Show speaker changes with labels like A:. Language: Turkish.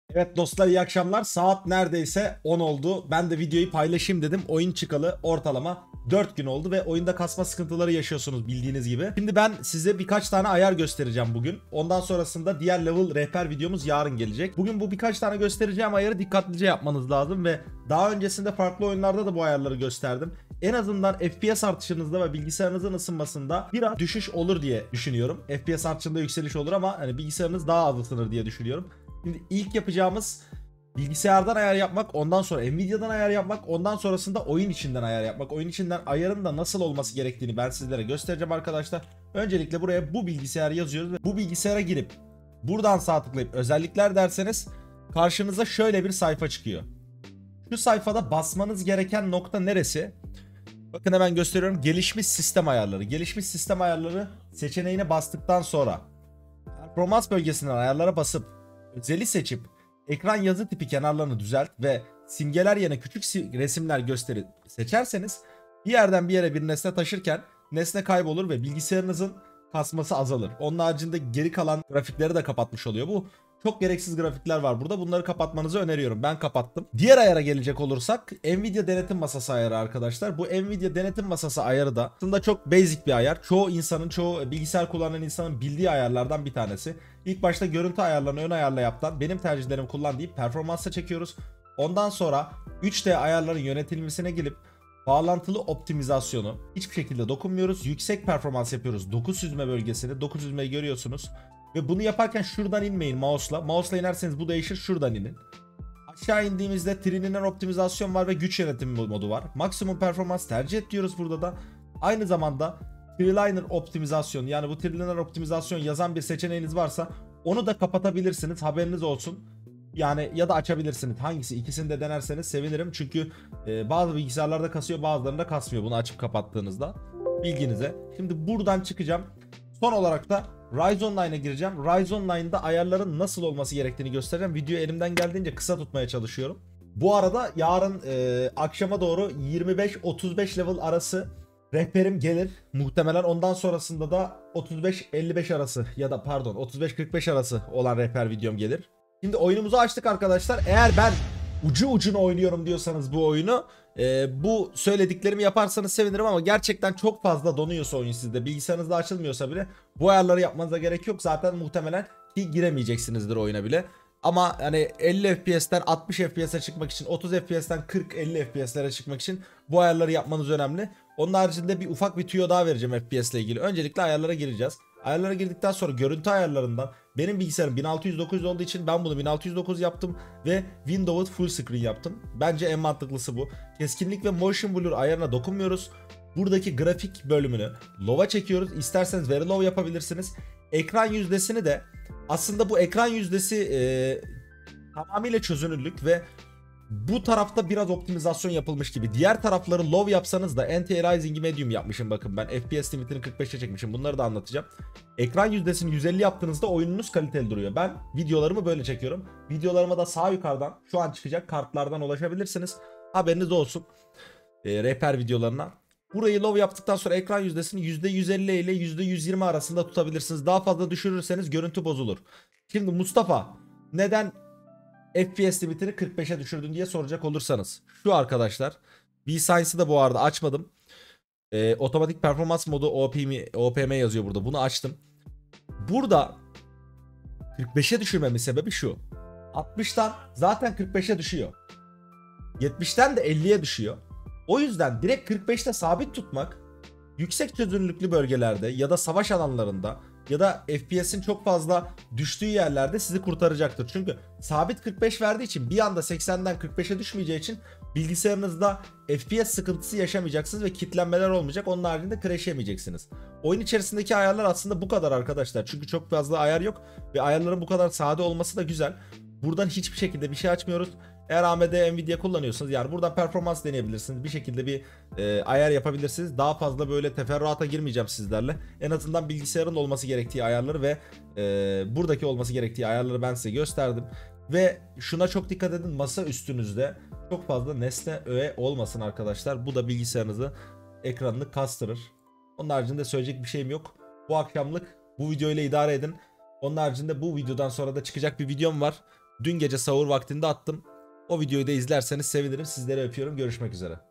A: Evet dostlar, iyi akşamlar. Saat neredeyse 10 oldu. Ben de videoyu paylaşayım dedim. Oyun çıkalı ortalama 4 gün oldu ve oyunda kasma sıkıntıları yaşıyorsunuz bildiğiniz gibi. Şimdi ben size birkaç tane ayar göstereceğim bugün. Ondan sonrasında diğer level rehber videomuz yarın gelecek. Bugün bu birkaç tane göstereceğim ayarı dikkatlice yapmanız lazım ve daha öncesinde farklı oyunlarda da bu ayarları gösterdim. En azından FPS artışınızda ve bilgisayarınızın ısınmasında biraz düşüş olur diye düşünüyorum. FPS artışında yükseliş olur ama hani bilgisayarınız daha az ısınır diye düşünüyorum. Şimdi ilk yapacağımız bilgisayardan ayar yapmak, ondan sonra Nvidia'dan ayar yapmak, ondan sonrasında oyun içinden ayar yapmak. Oyun içinden ayarın da nasıl olması gerektiğini ben sizlere göstereceğim arkadaşlar. Öncelikle buraya bu bilgisayarı yazıyoruz ve bu bilgisayara girip buradan sağ tıklayıp özellikler derseniz karşınıza şöyle bir sayfa çıkıyor. Şu sayfada basmanız gereken nokta neresi? Bakın hemen gösteriyorum. Gelişmiş sistem ayarları. Gelişmiş sistem ayarları seçeneğine bastıktan sonra performans bölgesinden ayarlara basıp özeli seçip ekran yazı tipi kenarlarını düzelt ve simgeler yerine küçük resimler gösteri seçerseniz bir yerden bir yere bir nesne taşırken nesne kaybolur ve bilgisayarınızın kasması azalır. Onun haricinde geri kalan grafikleri de kapatmış oluyor. Bu çok gereksiz grafikler var burada. Bunları kapatmanızı öneriyorum. Ben kapattım. Diğer ayara gelecek olursak Nvidia denetim masası ayarı arkadaşlar. Bu Nvidia denetim masası ayarı da aslında çok basic bir ayar. Çoğu insanın, çoğu bilgisayar kullanan insanın bildiği ayarlardan bir tanesi. İlk başta görüntü ayarlarını ön ayarla yaptan benim tercihlerim kullan deyip performansa çekiyoruz. Ondan sonra 3D ayarların yönetilmesine gelip bağlantılı optimizasyonu hiçbir şekilde dokunmuyoruz. Yüksek performans yapıyoruz. Doku süzme bölgesini. Doku süzmeyi görüyorsunuz. Ve bunu yaparken şuradan inmeyin mouse'la. Mouse'la inerseniz bu değişir. Şuradan inin. Aşağı indiğimizde trilineer optimizasyon var ve güç yönetimi modu var. Maksimum performans tercih et diyoruz burada da. Aynı zamanda trilineer optimizasyon, yani bu trilineer optimizasyon yazan bir seçeneğiniz varsa onu da kapatabilirsiniz. Haberiniz olsun. Yani ya da açabilirsiniz. Hangisi? İkisini de denerseniz sevinirim. Çünkü bazı bilgisayarlarda kasıyor, bazılarında kasmıyor bunu açıp kapattığınızda. Bilginize. Şimdi buradan çıkacağım. Son olarak da Ryzen 9'a gireceğim. Ryzen 9'da ayarların nasıl olması gerektiğini göstereceğim. Videoyu elimden geldiğince kısa tutmaya çalışıyorum. Bu arada yarın akşama doğru 25-35 level arası rehberim gelir. Muhtemelen ondan sonrasında da 35-55 arası ya da pardon 35-45 arası olan rehber videom gelir. Şimdi oyunumuzu açtık arkadaşlar. Eğer ben ucu ucuna oynuyorum diyorsanız bu oyunu, bu söylediklerimi yaparsanız sevinirim ama gerçekten çok fazla donuyorsa oyun sizde, bilgisayarınızda açılmıyorsa bile bu ayarları yapmanıza gerek yok. Zaten muhtemelen ki giremeyeceksinizdir oyuna bile. Ama hani 50 FPS'ten 60 FPS'e çıkmak için, 30 FPS'ten 40-50 FPS'lere çıkmak için bu ayarları yapmanız önemli. Onun haricinde bir ufak bir tüyo daha vereceğim FPS ile ilgili. Öncelikle ayarlara gireceğiz. Ayarlara girdikten sonra görüntü ayarlarından benim bilgisayarım 1609 olduğu için ben bunu 1609 yaptım ve Windows'u full screen yaptım. Bence en mantıklısı bu. Keskinlik ve motion blur ayarına dokunmuyoruz. Buradaki grafik bölümünü low'a çekiyoruz. İsterseniz very low yapabilirsiniz. Ekran yüzdesini de aslında bu ekran yüzdesi tamamıyla çözünürlük ve bu tarafta biraz optimizasyon yapılmış gibi. Diğer tarafları low yapsanız da anti-aliasing'i medium yapmışım, bakın ben FPS limitini 45'e çekmişim. Bunları da anlatacağım. Ekran yüzdesini 150 yaptığınızda oyununuz kaliteli duruyor. Ben videolarımı böyle çekiyorum. Videolarıma da sağ yukarıdan şu an çıkacak kartlardan ulaşabilirsiniz. Haberiniz olsun. Rehber videolarına. Burayı low yaptıktan sonra ekran yüzdesini %150 ile %120 arasında tutabilirsiniz. Daha fazla düşürürseniz görüntü bozulur. Şimdi Mustafa, neden FPS limitini 45'e düşürdün diye soracak olursanız. Şu arkadaşlar. V-Science'ı da bu arada açmadım. Otomatik performans modu OPM yazıyor burada. Bunu açtım. Burada 45'e düşürmemin sebebi şu. 60'tan zaten 45'e düşüyor. 70'ten de 50'ye düşüyor. O yüzden direkt 45'te sabit tutmak yüksek çözünürlüklü bölgelerde ya da savaş alanlarında ya da FPS'in çok fazla düştüğü yerlerde sizi kurtaracaktır. Çünkü sabit 45 verdiği için bir anda 80'den 45'e düşmeyeceği için bilgisayarınızda FPS sıkıntısı yaşamayacaksınız ve kitlenmeler olmayacak. Onun haricinde crash yemeyeceksiniz. Oyun içerisindeki ayarlar aslında bu kadar arkadaşlar. Çünkü çok fazla ayar yok ve ayarların bu kadar sade olması da güzel. Buradan hiçbir şekilde bir şey açmıyoruz. Eğer AMD Nvidia kullanıyorsanız yani buradan performans deneyebilirsiniz. Bir şekilde bir ayar yapabilirsiniz. Daha fazla böyle teferruata girmeyeceğim sizlerle. En azından bilgisayarın olması gerektiği ayarları ve buradaki olması gerektiği ayarları ben size gösterdim. Ve şuna çok dikkat edin, masa üstünüzde çok fazla nesne öğe olmasın arkadaşlar. Bu da bilgisayarınızı, ekranını kastırır. Onun haricinde söyleyecek bir şeyim yok. Bu akşamlık bu videoyla idare edin. Onun haricinde bu videodan sonra da çıkacak bir videom var. Dün gece sahur vaktinde attım. O videoyu da izlerseniz sevinirim. Sizleri öpüyorum. Görüşmek üzere.